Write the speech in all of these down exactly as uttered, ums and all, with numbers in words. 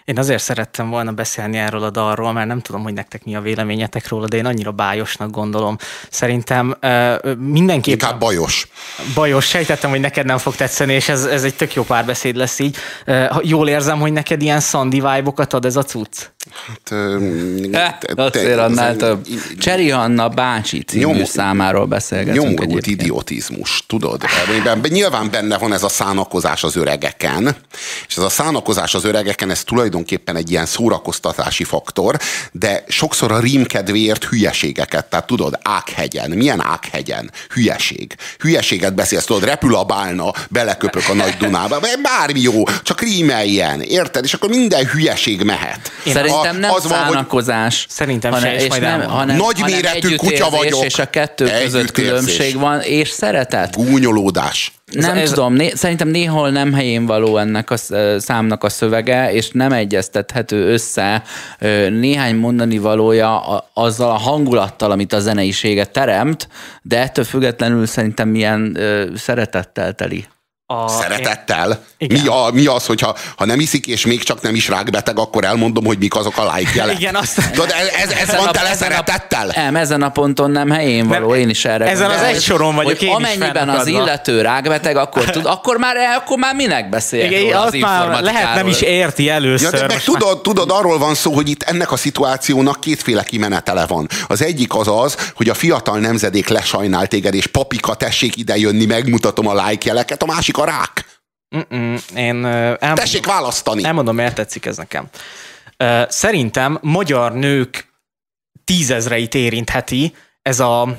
Én azért szerettem volna beszélni erről a dalról, mert nem tudom, hogy nektek mi a véleményetek róla, de én annyira bájosnak gondolom. Szerintem uh, mindenképp... Inkább bajos. Bajos, sejtettem, hogy neked nem fog tetszeni, és ez, ez egy tök jó párbeszéd lesz így. Uh, jól érzem, hogy neked ilyen Sandy vibe-okat ad ez a cucc? Hát, te, te, azért annál több. Cseri Anna bácsi című nyom, számáról beszélgetünk. Nyomorult idiotizmus, tudod? Nyilván benne van ez a szánakozás az öregeken, és ez a szánakozás az öregeken, ez tulajdonképpen egy ilyen szórakoztatási faktor, de sokszor a rímkedvéért hülyeségeket, tehát tudod, Ághegyen. Milyen Ághegyen? Hülyeség. Hülyeséget beszélsz, tudod, repül a bálna, beleköpök a Nagy Dunába, bármi jó, csak rímeljen, érted? És akkor minden hülyeség mehet. Szerintem nem az szánakozás, van, szerintem hanem, se, és nem, hanem, nagyméretű kutya vagyok. És a kettő között különbség van, és szeretet. Gúnyolódás. Nem ez, tudom, né, szerintem néhol nem helyén való ennek a számnak a szövege, és nem egyeztethető össze néhány mondani valója azzal a hangulattal, amit a zeneisége teremt, de ettől függetlenül szerintem milyen szeretettel teli. A... Szeretettel? Mi, a, mi az, hogyha ha nem iszik, és még csak nem is rákbeteg, akkor elmondom, hogy mik azok a like jelek. Igen, azt... Tudod, ez, ez, ez van tele szeretettel? Nem, ezen a ponton nem helyén való, én is erre ezen az egy soron vagyok, én amennyiben az illető rákbeteg, akkor, tud, akkor, már, akkor már minek beszél igen, az már lehet nem is érti először. Ja, de meg tudod, már... tudod, arról van szó, hogy itt ennek a szituációnak kétféle kimenetele van. Az egyik az az, hogy a fiatal nemzedék lesajnál téged, és papika, tessék ide jönni, megmutatom a like jeleket, a másik a rák. Mm-mm. Én elmondom, tessék választani. Elmondom, miért tetszik ez nekem. Szerintem magyar nők tízezreit érintheti ez a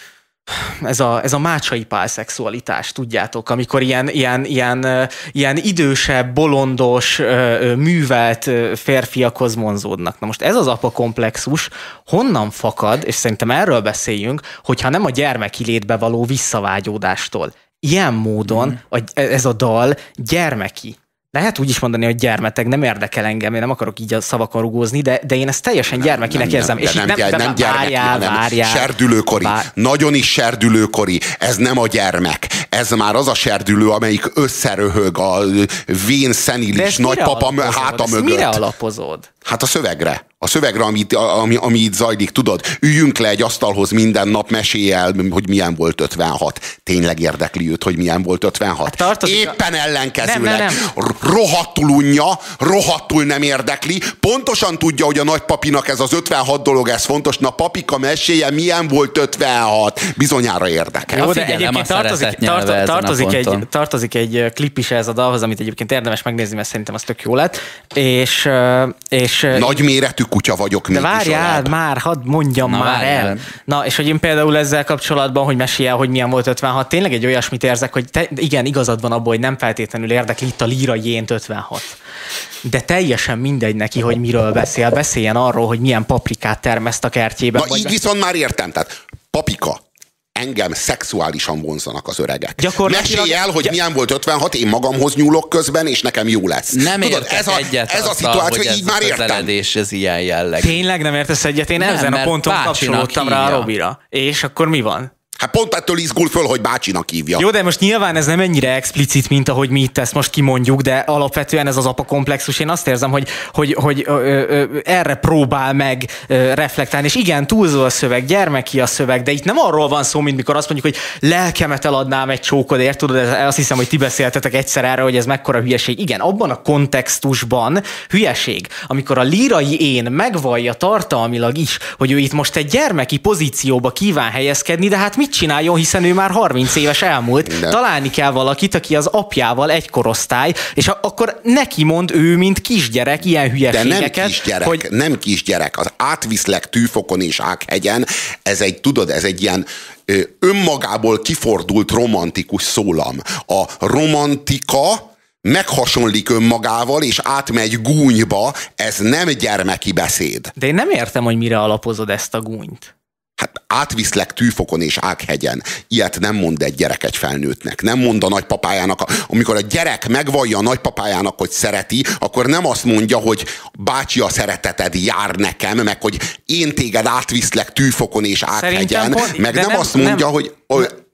ez a, ez a mácsai pálszexualitás, tudjátok, amikor ilyen, ilyen, ilyen, ilyen idősebb, bolondos, művelt férfiakhoz vonzódnak. Na most ez az apa komplexus honnan fakad, és szerintem erről beszéljünk, hogyha nem a gyermeki létbe való visszavágyódástól. Ilyen módon mm. a, ez a dal gyermeki. Lehet úgy is mondani, hogy gyermeteg, nem érdekel engem, én nem akarok így a szavakon rugózni, de, de én ezt teljesen gyermekinek nem, érzem. Nem, és nem, nem, nem, nem, nem gyermeki, várjál, hanem várjál, serdülőkori. Vár... Nagyon is serdülőkori. Ez nem a gyermek. Ez már az a serdülő, amelyik összeröhög a vén szenilis nagypapa háta mögött. Mire alapozod? Hát a szövegre. A szövegre, ami, ami, ami itt zajlik, tudod, üljünk le egy asztalhoz minden nap, mesélj el, hogy milyen volt ötvenhat. Tényleg érdekli őt, hogy milyen volt ötvenhat? Hát éppen a... ellenkezőleg. Nem, nem, nem. Rohadtul unja, rohadtul nem érdekli. Pontosan tudja, hogy a nagypapinak ez az ötvenhat dolog, ez fontos. Na, papika, mesélje, milyen volt ötvenhat. Bizonyára érdekel. Jó, de egyébként tartozik, tartozik, tartozik, egy, tartozik egy klip is ez a dalhoz, amit egyébként érdemes megnézni, mert szerintem az tök jó lett. És, és nagyméretű kutya vagyok. De várjál már, hadd mondjam Na, már várjál. el. Na, és hogy én például ezzel kapcsolatban, hogy mesélj el, hogy milyen volt ötvenhat, tényleg egy olyasmit érzek, hogy te, igen, igazad van abban, hogy nem feltétlenül érdekli itt a lírai ént ötvenhat. De teljesen mindegy neki, hogy miről beszél. Beszéljen arról, hogy milyen paprikát termeszt a kertjében. Na, így viszont már értem. Tehát papika. Engem szexuálisan vonzanak az öregek. Mesélj el, hogy milyen volt ötvenhat, én magamhoz nyúlok közben, és nekem jó lesz. Nem Tudod, ez a, egyet ez a szituáció, hogy így már értem. Ez ilyen jelleg. Tényleg nem értesz egyet? Én nem, ezen a ponton kapcsolódtam rá a Robira. És akkor mi van? Hát pont ettől izgul föl, hogy bácsinak hívja. Jó, de most nyilván ez nem ennyire explicit, mint ahogy mi itt ezt most kimondjuk, de alapvetően ez az apa komplexus. Én azt érzem, hogy, hogy, hogy ö, ö, erre próbál meg ö, reflektálni. És igen, túlzó a szöveg, gyermeki a szöveg, de itt nem arról van szó, mint mikor azt mondjuk, hogy lelkemet eladnám egy csókodért, tudod, ez, azt hiszem, hogy ti beszéltetek egyszer erre, hogy ez mekkora hülyeség. Igen, abban a kontextusban hülyeség, amikor a lírai én megvallja tartalmilag is, hogy ő itt most egy gyermeki pozícióba kíván helyezkedni, de hát mit csináljon, hiszen ő már harminc éves elmúlt. De. Találni kell valakit, aki az apjával egy korosztály, és akkor neki mond ő, mint kisgyerek, ilyen hülyeségeket. De nem kisgyerek, hogy... nem kisgyerek. Az átviszlek tűfokon és Ághegyen, ez egy, tudod, ez egy ilyen ö, önmagából kifordult romantikus szólam. A romantika meghasonlik önmagával, és átmegy gúnyba, ez nem gyermeki beszéd. De én nem értem, hogy mire alapozod ezt a gúnyt. Hát átviszlek tűfokon és Ághegyen. Ilyet nem mond egy gyerek egy felnőttnek. Nem mond a nagypapájának. Amikor a gyerek megvallja a nagypapájának, hogy szereti, akkor nem azt mondja, hogy bácsi, a szereteted jár nekem, meg hogy én téged átviszlek tűfokon és Ághegyen, meg nem, nem azt mondja, nem. hogy...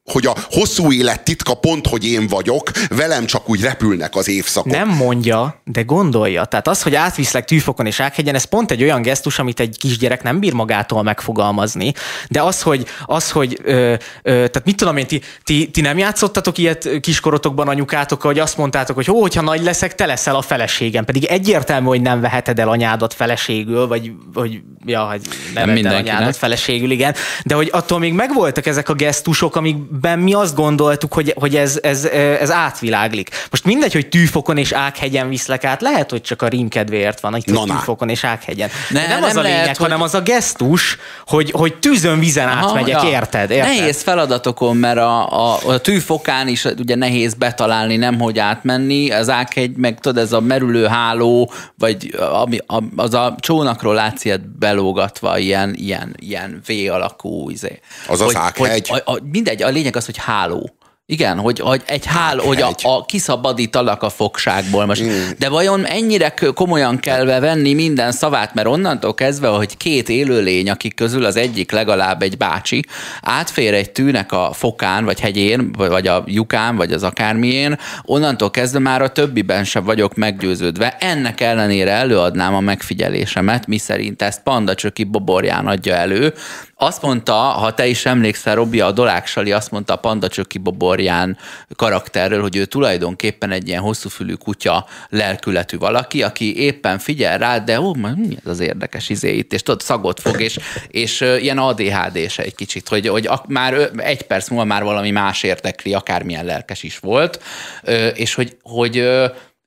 hogy a hosszú élet titka pont, hogy én vagyok, velem csak úgy repülnek az évszakok. Nem mondja, de gondolja. Tehát az, hogy átviszlek Tűfokon és Ághegyen, ez pont egy olyan gesztus, amit egy kisgyerek nem bír magától megfogalmazni. De az, hogy, az, hogy ö, ö, tehát mit tudom én, ti, ti, ti nem játszottatok ilyet kiskorotokban anyukátokkal, hogy azt mondtátok, hogy ó, hogyha nagy leszek, te leszel a feleségem. Pedig egyértelmű, hogy nem veheted el anyádat feleségül, vagy hogy ja, hogy nem veheted el anyádat feleségül, igen. De hogy attól még megvoltak ezek a gesztusok, amikben mi azt gondoltuk, hogy, hogy ez, ez, ez átviláglik. Most mindegy, hogy Tűfokon és Ághegyen viszlek át, lehet, hogy csak a rímkedvéért van, hogy Tűfokon és Ághegyen. Ne, nem, nem az a lényeg, lehet, hanem hogy... az a gesztus, hogy, hogy tűzön, vízen átmegyek, ja. érted? érted? Nehéz feladatokon, mert a, a, a Tűfokán is ugye nehéz betalálni, nemhogy átmenni, az Ághegy, meg tudod, ez a merülő háló, vagy ami, az a csónakról látsz ilyet belógatva, ilyen, ilyen, ilyen V-alakú izé. Az az Ághegy? Hogy, a, a, mindegy, a lényeg az, hogy háló. Igen, hogy, hogy egy háló, hogy a, a kiszabadítalak a fogságból most. Mm. De vajon ennyire komolyan kell venni minden szavát, mert onnantól kezdve, hogy két élőlény, akik közül az egyik legalább egy bácsi, átfér egy tűnek a fokán, vagy hegyén, vagy a lyukán, vagy az akármién, onnantól kezdve már a többiben sem vagyok meggyőződve. Ennek ellenére előadnám a megfigyelésemet, miszerint ezt Panda Csöki Boborján adja elő. Azt mondta, ha te is emlékszel, Robi, a Dolák Sali azt mondta a Panda Csöki Boborján karakterről, hogy ő tulajdonképpen egy ilyen hosszúfülű kutya lelkületű valaki, aki éppen figyel rá, de ó, mi ez az érdekes izé itt, és tudod, szagot fog, és, és uh, ilyen á dé há dés egy kicsit, hogy, hogy ak- már egy perc múlva már valami más érdekli, akármilyen lelkes is volt, uh, és hogy, hogy uh,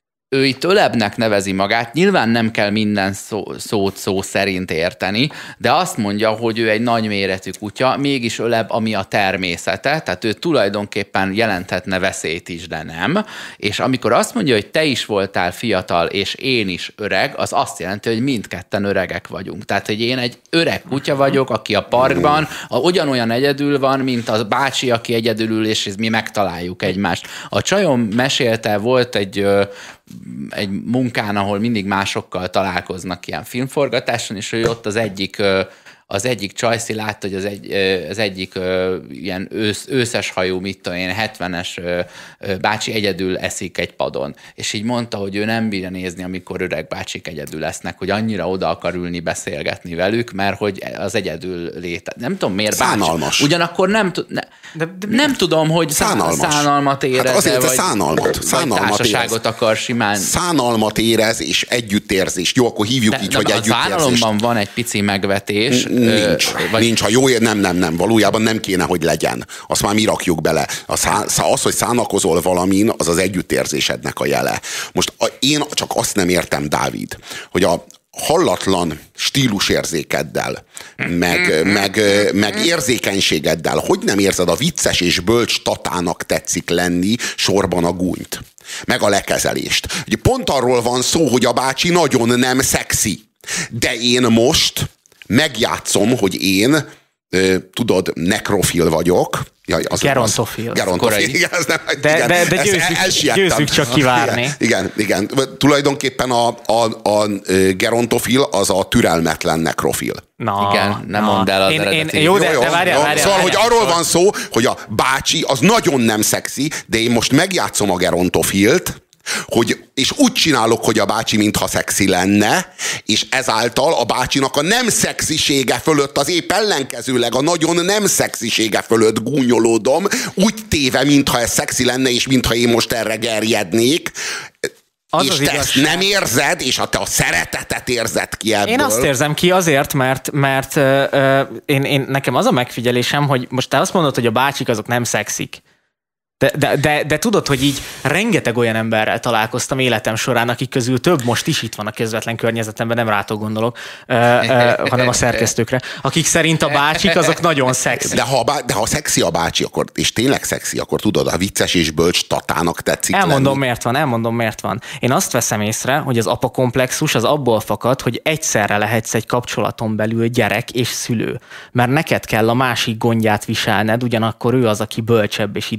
ő itt ölebbnek nevezi magát, nyilván nem kell minden szó, szót szó szerint érteni, de azt mondja, hogy ő egy nagyméretű kutya, mégis ölebb, ami a természete, tehát ő tulajdonképpen jelenthetne veszélyt is, de nem. És amikor azt mondja, hogy te is voltál fiatal, és én is öreg, az azt jelenti, hogy mindketten öregek vagyunk. Tehát, hogy én egy öreg kutya vagyok, aki a parkban a, ugyanolyan egyedül van, mint a bácsi, aki egyedül ül, és mi megtaláljuk egymást. A csajom mesélte, volt egy egy munkán, ahol mindig másokkal találkoznak ilyen filmforgatáson, és hogy ott az egyik, az egyik csajszi látta, hogy az, egy, az egyik ilyen ősz, őszes hajú, mit tudom én, hetvenes bácsi egyedül eszik egy padon. És így mondta, hogy ő nem bírja nézni, amikor öreg bácsik egyedül lesznek, hogy annyira oda akar ülni, beszélgetni velük, mert hogy az egyedül léte. Nem tudom, miért szánalmas. Bácsi. Ugyanakkor nem, ne, de, de, nem tudom, hogy szánalmas. szánalmat érez, hát azért, vagy, szánalmat, szánalmat vagy társaságot érez. akar simán. Szánalmat érez, és együttérzés. Jó, akkor hívjuk de, így, de hogy együttérzés. A szánalomban van egy pici megvetés. Nincs, vagy... nincs, ha jó, nem, nem, nem, valójában nem kéne, hogy legyen. Azt már mi rakjuk bele. Az, az hogy szánakozol valamin, az az együttérzésednek a jele. Most a, én csak azt nem értem, Dávid, hogy a hallatlan stílusérzékeddel, meg, meg, meg érzékenységeddel, hogy nem érzed a vicces és bölcs Tatának tetszik lenni sorban a gúnyt, meg a lekezelést. Ugye pont arról van szó, hogy a bácsi nagyon nem szexi, de én most megjátszom, hogy én, ö, tudod, nekrofil vagyok. Ja, az gerontofil. Gerontofil, igen, ez nem, de, igen, de, de győzzük, győzzük csak kivárni. Igen, igen, igen. Tulajdonképpen a, a, a gerontofil az a türelmetlen nekrofil. Na, igen, nem mondd el az én, eredeti. Én, jó, de, de várjál, várjál. Szóval, várjál, hogy arról van szó, hogy a bácsi az nagyon nem szexi, de én most megjátszom a gerontofilt, hogy, és úgy csinálok, hogy a bácsi mintha szexi lenne, és ezáltal a bácsinak a nem szexisége fölött, az épp ellenkezőleg a nagyon nem szexisége fölött gúnyolódom, úgy téve, mintha ez szexi lenne, és mintha én most erre gerjednék. Az és az te igazság. Ezt nem érzed, és a te a szeretetet érzed ki ebből. Én azt érzem ki azért, mert, mert uh, uh, én, én, nekem az a megfigyelésem, hogy most te azt mondod, hogy a bácsik azok nem szexik. De, de, de, de tudod, hogy így rengeteg olyan emberrel találkoztam életem során, akik közül több most is itt van a közvetlen környezetemben, nem rátok gondolok, uh, uh, hanem a szerkesztőkre, akik szerint a bácsik azok nagyon szexi. De ha, de ha szexi a bácsi, akkor, és tényleg szexi, akkor tudod, a vicces és bölcs Tatának tetszik Elmondom, lenni. miért van, elmondom, miért van. Én azt veszem észre, hogy az apakomplexus az abból fakad, hogy egyszerre lehetsz egy kapcsolaton belül gyerek és szülő. Mert neked kell a másik gondját viselned, ugyanakkor ő az, aki bölcsebb és idősebb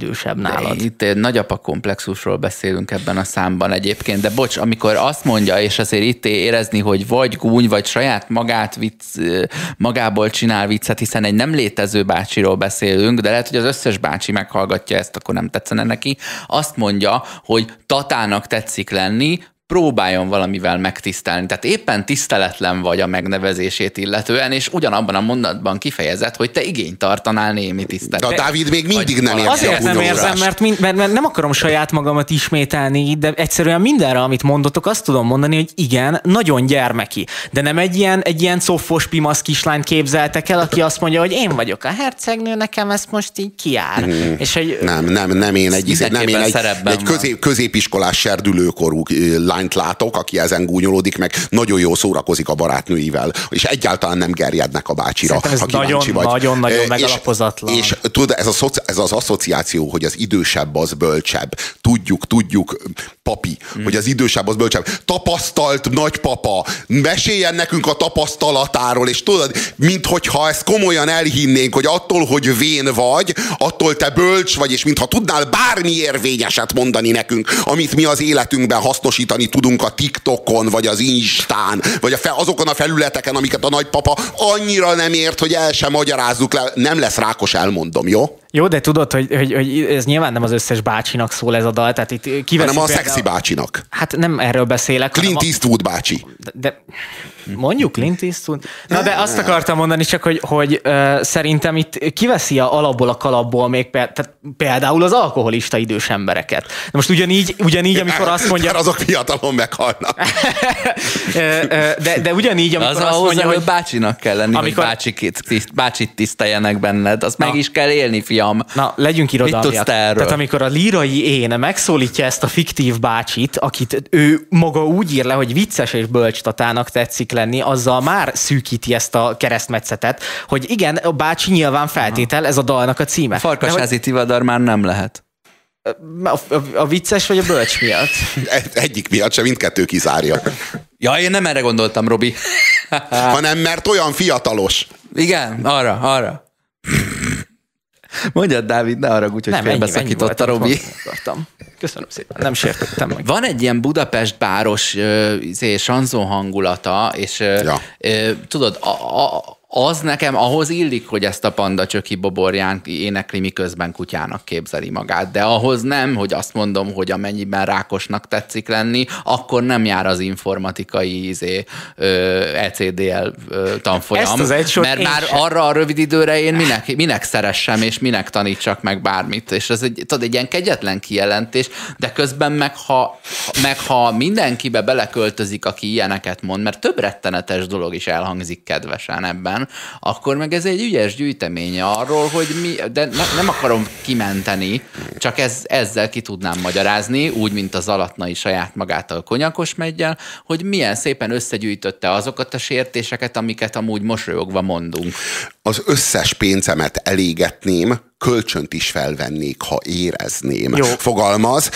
nálad. Itt nagyapa komplexusról beszélünk ebben a számban egyébként, de bocs, amikor azt mondja, és azért itt érezni, hogy vagy gúny, vagy saját magát vicc, magából csinál viccet, hiszen egy nem létező bácsiról beszélünk, de lehet, hogy az összes bácsi meghallgatja ezt, akkor nem tetszene neki. Azt mondja, hogy tatának tetszik lenni, próbáljon valamivel megtisztelni. Tehát éppen tiszteletlen vagy a megnevezését illetően, és ugyanabban a mondatban kifejezett, hogy te igényt tartanál némi tiszteletre. De a Dávid még mindig nem érzi Azért nem érzem, mert, mind, mert, mert nem akarom saját magamat ismételni, de egyszerűen mindenre, amit mondotok, azt tudom mondani, hogy igen, nagyon gyermeki. De nem egy ilyen, egy ilyen coffos pimasz kislányt képzeltek el, aki azt mondja, hogy én vagyok a hercegnő, nekem ezt most így kiár. Mm. És hogy... Nem, nem, nem én egy, nem én egy, egy közép, középiskolás serdülőkorú lányt látok, aki ezen gúnyolódik, meg nagyon jól szórakozik a barátnőivel, és egyáltalán nem gerjednek a bácsira. Ez nagyon-nagyon megalapozatlan. És, és tudod, ez, a szoci, ez az asszociáció, hogy az idősebb az bölcsebb. Tudjuk, tudjuk, papi, hmm. hogy az idősebb az bölcsebb. Tapasztalt nagypapa, meséljen nekünk a tapasztalatáról, és tudod, minthogyha ezt komolyan elhinnénk, hogy attól, hogy vén vagy, attól te bölcs vagy, és mintha tudnál bármi érvényeset mondani nekünk, amit mi az életünkben hasznosítani tudunk a TikTokon, vagy az Instán, vagy a fe, azokon a felületeken, amiket a nagypapa annyira nem ért, hogy el sem magyarázzuk le. Nem lesz Rákos, elmondom, jó? Jó, de tudod, hogy, hogy, hogy ez nyilván nem az összes bácsinak szól ez a dal, tehát itt kiveszik... Hanem a például... szexi bácsinak. Hát nem erről beszélek. Clint a... Eastwood bácsi. De, de mondjuk Clint Eastwood. Na de azt akartam mondani csak, hogy, hogy uh, szerintem itt kiveszi a alapból a kalapból még például, tehát például az alkoholista idős embereket. De most ugyanígy, ugyanígy amikor azt mondja... Mert azok fiatalon meghalnak. de, de ugyanígy, amikor az azt mondja, hogy... bácsinak kell lenni, amikor... hogy bácsit, bácsit tiszteljenek benned. Azt na. Meg is kell élni, fiam. Na, legyünk irodalmiak. Tehát amikor a lírai én megszólítja ezt a fiktív bácsit, akit ő maga úgy ír le, hogy vicces és bölcs tatának tetszik lenni, azzal már szűkíti ezt a keresztmetszetet, hogy igen, a bácsi nyilván feltétel, ez a dalnak a címe. Farkasházi hogy... tivadar már nem lehet. A, a, a vicces vagy a bölcs miatt? Egyik miatt sem, mindkettő kizárja. Ja, én nem erre gondoltam, Robi. Hanem mert olyan fiatalos. Igen, arra, arra. Mondjad, Dávid, ne haragudj, hogy félbeszakított a Robi. Köszönöm szépen, nem sértettem meg. Van egy ilyen Budapest báros sanzon hangulata, és ja. ö, tudod, a, a, az nekem ahhoz illik, hogy ezt a panda csöki boborján énekli, miközben kutyának képzeli magát, de ahhoz nem, hogy azt mondom, hogy amennyiben Rákosnak tetszik lenni, akkor nem jár az informatikai izé, E C D L tanfolyam, mert már sem. Arra a rövid időre én minek, minek szeressem, és minek tanítsak meg bármit, és ez egy, tudod, egy ilyen kegyetlen kijelentés, de közben meg ha, meg ha mindenkibe beleköltözik, aki ilyeneket mond, mert több rettenetes dolog is elhangzik kedvesen ebben, akkor meg ez egy ügyes gyűjteménye arról, hogy mi, de ne, nem akarom kimenteni, csak ez, ezzel ki tudnám magyarázni, úgy, mint az Alatnai saját magától konyakos meggyel, hogy milyen szépen összegyűjtötte azokat a sértéseket, amiket amúgy mosolyogva mondunk. Az összes pénzemet elégetném, kölcsönt is felvennék, ha érezném. Jó. Fogalmaz.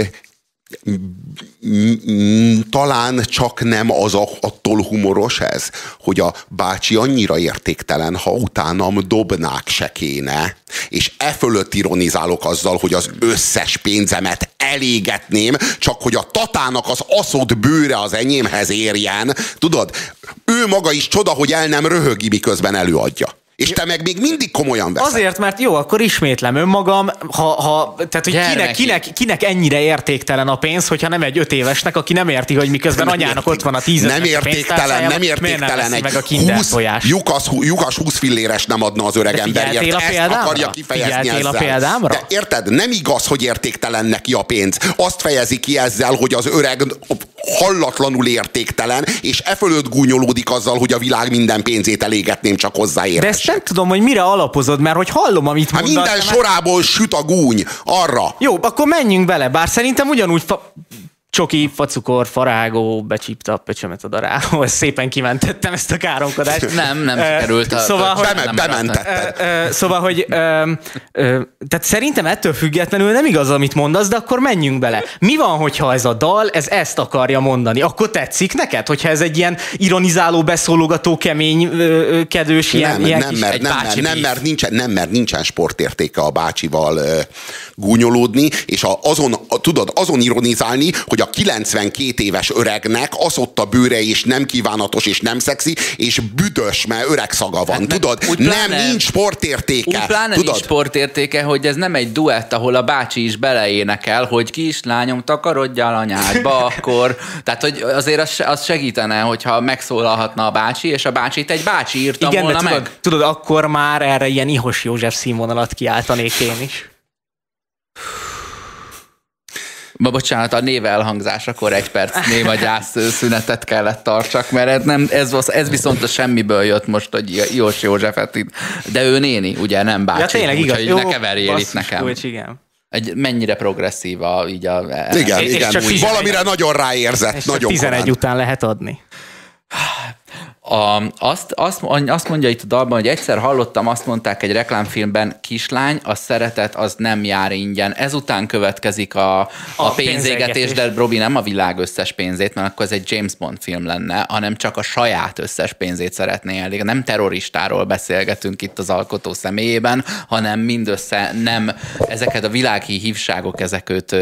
Talán csak nem az a, attól humoros ez, hogy a bácsi annyira értéktelen, ha utánam dobnák se kéne, és e fölött ironizálok azzal, hogy az összes pénzemet elégetném, csak hogy a tatának az aszott bőre az enyémhez érjen. Tudod, ő maga is csoda, hogy el nem röhögi, miközben előadja. És te meg még mindig komolyan veszed. Azért, mert jó, akkor ismétlem önmagam, ha, ha, tehát hogy kinek, kinek, kinek ennyire értéktelen a pénz, hogyha nem egy öt évesnek, aki nem érti, hogy miközben nem anyának érték, ott van a tízezer nem értéktelen, nem értéktelen egy meg a Kinder tojás. lyukas, lyukas húsz filléres nem adna az öreg emberért. Ezt akarja kifejezni ezzel. A példámra? De érted, nem igaz, hogy értéktelen neki a pénz. Azt fejezi ki ezzel, hogy az öreg hallatlanul értéktelen, és e fölött gúnyolódik azzal, hogy a világ minden pénzét elégetném, csak hozzáérhessek. De ezt nem tudom, hogy mire alapozod, mert hogy hallom, amit hát mondasz. Minden sorából süt a gúny, arra. Jó, akkor menjünk bele, bár szerintem ugyanúgy fa- csoki, facukor, farágó, becsípte a pöcsömet a daráló. Szépen kimentettem ezt a káromkodást. Nem, nem sikerült. A szóval, hogy, Bement, bementetted. Szóval, hogy tehát szerintem ettől függetlenül nem igaz, amit mondasz, de akkor menjünk bele. Mi van, hogyha ez a dal, ez ezt akarja mondani? Akkor tetszik neked, hogyha ez egy ilyen ironizáló, beszólogató, kemény, kedős, ilyen, nem, ilyen nem, kis... mert, nem, mert, nem, mert nincsen, nem, mert nincsen sportértéke a bácsival uh, gúnyolódni, és a, azon, a, tudod, azon ironizálni, hogy a kilencvenkét éves öregnek az ott a bőre, és nem kívánatos, és nem szexi, és büdös, mert öreg szaga van, hát, tudod? Pláne, nem, nincs sportértéke. Úgy pláne tudod? nincs sportértéke, hogy ez nem egy duett, ahol a bácsi is beleénekel, hogy kislányom, takarodjál anyádba, akkor... Tehát, hogy azért az, az segítene, hogyha megszólalhatna a bácsi, és a bácsit egy bácsi írta igen, volna de tudod, meg. Tudod, akkor már erre ilyen Ihos József színvonalat kiáltanék én is. Ma bocsánat, a név elhangzásakor egy perc néma gyász szünetet kellett tartsak, mert ez, nem, ez, ez viszont a semmiből jött most, hogy Ihos Józsefet itt. De ő néni, ugye, nem bácsi. Ja, tényleg igaz. Úgyhogy ne keverjél itt nekem. Kulcs, igen. Egy, mennyire progresszív a, így a... Igen, és igen. csak Valamire nagyon ráérzett. És nagyon tizenegy korán. után lehet adni. A, azt, azt, azt mondja itt a dalban, hogy egyszer hallottam, azt mondták egy reklámfilmben, kislány, a szeretet az nem jár ingyen. Ezután következik a, a, a pénzégetés, de Robi nem a világ összes pénzét, mert akkor ez egy James Bond film lenne, hanem csak a saját összes pénzét szeretné elég. Nem terroristáról beszélgetünk itt az alkotó személyében, hanem mindössze nem, ezeket a világi hívságok, ezek őt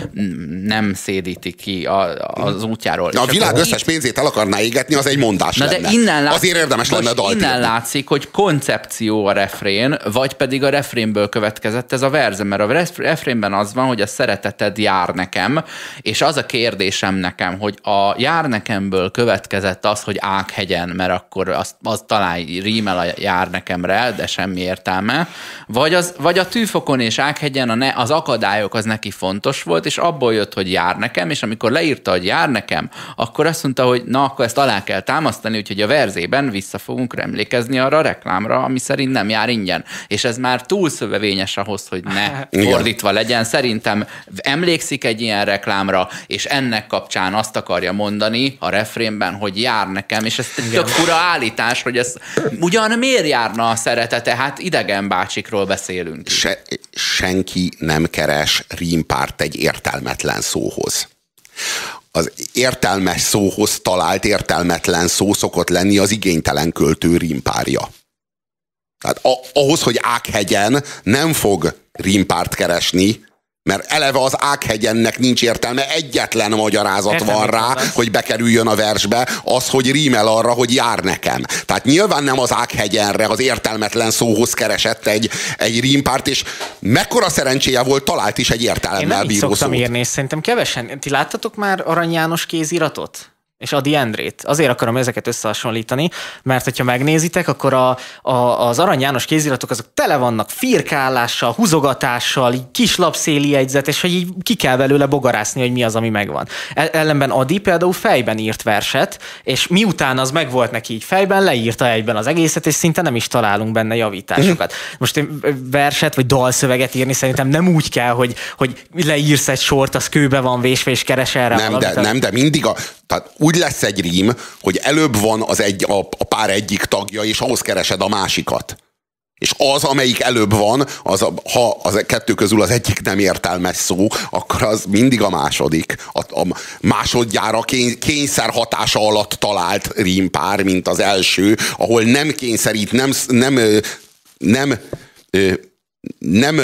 nem szédítik ki a, az útjáról. Na, a világ összes pénzét el akarná égetni, az egy mondás Na lenne. de innen látszik, azért érdemes lenne dalt innen írni. látszik, hogy koncepció a refrén, vagy pedig a refrénből következett ez a verze, mert a refrénben az van, hogy a szereteted jár nekem, és az a kérdésem nekem, hogy a jár nekemből következett az, hogy Ághegyen, mert akkor az, az talán rímel a jár nekemre, de semmi értelme, vagy, az, vagy a Tűfokon és Ághegyen a ne, az akadályok az neki fontos volt, és abból jött, hogy jár nekem, és amikor leírta, hogy jár nekem, akkor azt mondta, hogy na, akkor ezt alá kell támasztani, úgyhogy a verzében vissza fogunk emlékezni arra a reklámra, ami szerint nem jár ingyen. És ez már túl szövevényes ahhoz, hogy ne igen. fordítva legyen. Szerintem emlékszik egy ilyen reklámra, és ennek kapcsán azt akarja mondani a refrénben, hogy jár nekem, és ez egy tök fura állítás, hogy ez ugyan miért járna a szeretete? Hát idegen bácsikról beszélünk. Se, senki nem keres rímpárt egy értelmetlen szóhoz. Az értelmes szóhoz talált értelmetlen szó szokott lenni az igénytelen költő rímpárja. Tehát ahhoz, hogy Ághegyen nem fog rímpárt keresni, mert eleve az Ághegyennek nincs értelme, egyetlen magyarázat Értem, van rá, az. hogy bekerüljön a versbe, az, hogy rímel arra, hogy jár nekem. Tehát nyilván nem az Ághegyenre, az értelmetlen szóhoz keresett egy, egy rímpárt, és mekkora szerencséje volt, talált is egy értelemmel Én nem így bíró szoktam szót. írni, és szerintem kevesen. Ti láttatok már Arany János kéziratot? És Ady Endrét. Azért akarom ezeket összehasonlítani, mert hogyha megnézitek, akkor a, a, az Arany János kéziratok azok tele vannak firkálással, húzogatással, kis lapszéli jegyzet, és hogy így ki kell belőle bogarászni, hogy mi az, ami megvan. Ellenben Ady például fejben írt verset, és miután az megvolt neki így fejben, leírta egyben az egészet, és szinte nem is találunk benne javításokat. Most verset vagy dalszöveget írni szerintem nem úgy kell, hogy, hogy leírsz egy sort, az kőbe van vésve, és keresel rá Nem, valamit. de, nem, de mindig a... Tehát úgy lesz egy rím, hogy előbb van az egy, a, a pár egyik tagja, és ahhoz keresed a másikat. És az, amelyik előbb van, az a, ha az a kettő közül az egyik nem értelmes szó, akkor az mindig a második. A, a másodjára kény, kényszer hatása alatt talált rímpár, mint az első, ahol nem kényszerít, nem, nem, nem, nem, nem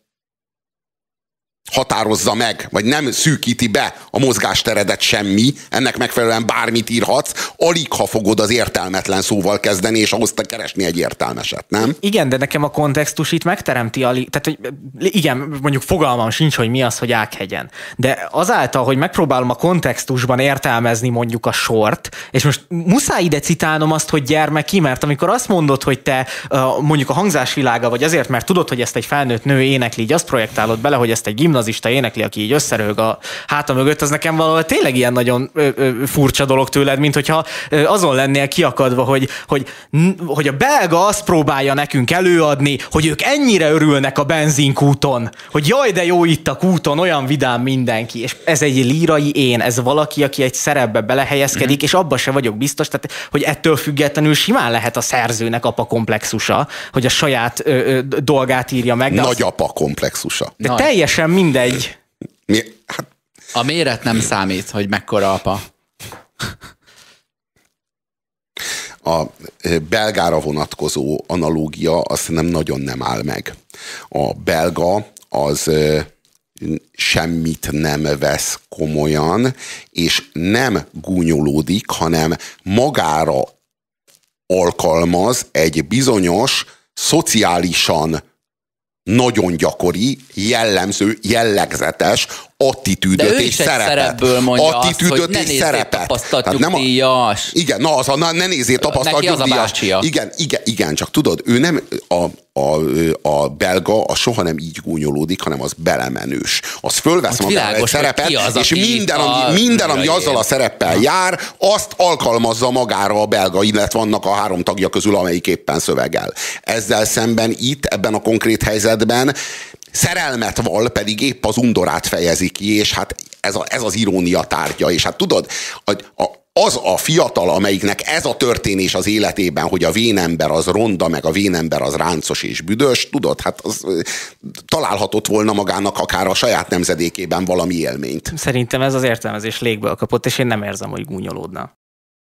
határozza meg, vagy nem szűkíti be a mozgásteredet semmi, ennek megfelelően bármit írhatsz, alig ha fogod az értelmetlen szóval kezdeni, és ahhoz te keresni egy értelmeset, nem? Igen, de nekem a kontextus itt megteremti a... Tehát, hogy igen, mondjuk fogalmam sincs, hogy mi az, hogy Ághegyen. De azáltal, hogy megpróbálom a kontextusban értelmezni mondjuk a sort, és most muszáj ide citálnom azt, hogy gyermeki, mert amikor azt mondod, hogy te mondjuk a hangzásvilága, vagy azért, mert tudod, hogy ezt egy felnőtt nő énekli, így azt projektálod bele, hogy ezt egy gimnazista gimnazista énekli, aki így összerög a háta mögött, az nekem valahol tényleg ilyen nagyon ö, ö, furcsa dolog tőled, mint hogyha ö, azon lennél kiakadva, hogy, hogy, hogy a belga azt próbálja nekünk előadni, hogy ők ennyire örülnek a benzinkúton, hogy jaj, de jó itt a kúton, olyan vidám mindenki. És ez egy lírai én, ez valaki, aki egy szerepbe belehelyezkedik, mm. és abban se vagyok biztos, tehát, hogy ettől függetlenül simán lehet a szerzőnek apa komplexusa, hogy a saját ö, ö, dolgát írja meg. De Nagy az, apa komplexusa. de Nagy. Teljesen mindegy. Mi? Hát, a méret nem számít, hogy mekkora apa. a belgára vonatkozó analógia azt nem nagyon nem áll meg. A belga az semmit nem vesz komolyan, és nem gúnyolódik, hanem magára alkalmaz egy bizonyos, szociálisan nagyon gyakori, jellemző, jellegzetes attitűdöt és szerepet. Attitűdöt és szerepet. Nem a, igen, na, az a ne nézzél tapasztalt nyugdíjas. Igen, igen, igen, csak tudod, ő nem, a, a, a belga az soha nem így gúnyolódik, hanem az belemenős. Az fölvesz magára egy szerepet, és minden, ami, minden, ami azzal a szereppel jár, azt alkalmazza magára a belga, illetve vannak a három tagja közül, amelyik éppen szövegel. Ezzel szemben itt, ebben a konkrét helyzetben szerelmet val, pedig épp az undorát fejezi ki, és hát ez, a, ez az irónia tárgya, és hát tudod, a, a, az a fiatal, amelyiknek ez a történés az életében, hogy a vénember az ronda, meg a vénember az ráncos és büdös, tudod, hát az találhatott volna magának akár a saját nemzedékében valami élményt. Szerintem ez az értelmezés légből kapott, és én nem érzem, hogy gúnyolódna.